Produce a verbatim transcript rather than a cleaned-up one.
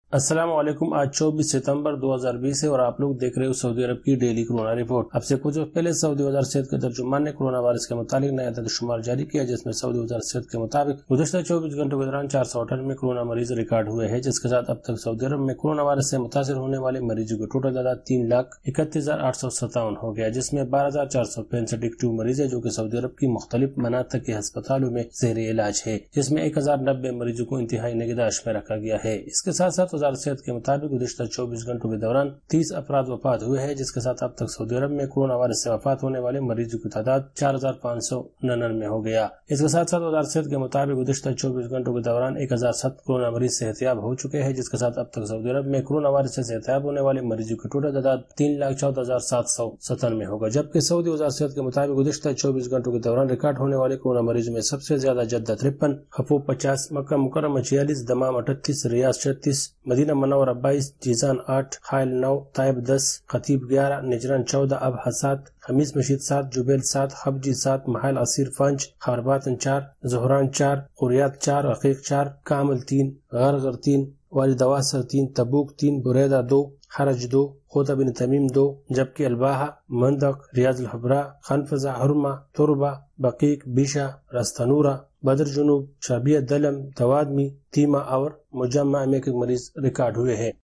السلام علیکم۔ آج چوبیس ستمبر دو ہزار بیس ہے اور آپ لوگ دیکھ رہے ہو سعودی عرب کی ڈیلی کورونا رپورٹ۔ اب سے کچھ وقت پہلے سعودی وزارت صحت کے ترجمان نے کورونا وائرس کے متعلق نیا عدد شمار جاری کیا، جس میں سعودی وزارت صحت کے مطابق گزشتہ چوبیس گھنٹوں کے دوران چار سو اٹھانوے کورونا مریض ریکارڈ ہوئے ہیں، جس کے ساتھ اب تک سعودی عرب میں کورونا وائرس سے متاثر ہونے والے مریضوں کی ٹوٹل تعداد تین لاکھ اکتیس ہزار آٹھ سو ستاون ہو گیا، جس میں بارہ ہزار چار سو پینسٹھ ایکٹیو مریض ہے جو کہ سعودی عرب کی مختلف مناطق کے ہسپتالوں میں زیر علاج ہے، جس میں ایک ہزار نبے مریضوں کو انتہائی نگہداشت میں رکھا گیا ہے۔ اس کے ساتھ ساتھ وزارت صحت کے مطابق گزشتہ چوبیس گھنٹوں کے دوران تیس افراد وفات ہوئے ہیں، جس کے ساتھ اب تک سعودی عرب میں کورونا وائرس سے وفات ہونے والے مریضوں کی تعداد چار ہزار پانچ سو ننانوے ہو گیا۔ اس کے ساتھ ساتھ وزارت صحت کے مطابق گزشتہ چوبیس گھنٹوں کے دوران ایک ہزار ست کورونا مریض صحتیاب ہو چکے ہیں، جس کے ساتھ اب تک سعودی عرب میں کورونا وائرس سے صحتیاب ہونے والے مریضوں کی ٹوٹل تعداد تین لاکھ چودہ ہزار سات سو ستانوے ہوگا، جبکہ سعودی وزارت صحت کے مطابق گزشتہ چوبیس گھنٹوں کے دوران ریکارڈ ہونے والے کورونا مریضوں میں سب سے زیادہ جدہ ترپن، حفوف پچاس، مکہ مکرمہ چھیالیس، دمام اٹھتیس، ریاض چھتیس، مدینہ منورہ بائیس، جیزان آٹھ، حائل نو، طائب دس، خطیب گیارہ، نجران چودہ، ابہا سات، خمیس مشید سات، جبیل سات، خبجی سات، محل عصیر پانچ، خرباتن چار، زہران چار، قریات چار، عقیق چار، کامل تین، غرغر تین، وادی دواسر تین، تبوک تین، بریدہ دو، حرج دو، خوطہ بن تمیم دو، جبکہ الباحہ، مندق، ریاض الحبراء، خنفذہ، حرمہ، تربہ، بقیق، بیشہ، رستنورہ، بدر جنوب، شابیہ دلم، توادمی، تیمہ اور مجمع میں ایک ایک مریض ریکارڈ ہوئے ہیں۔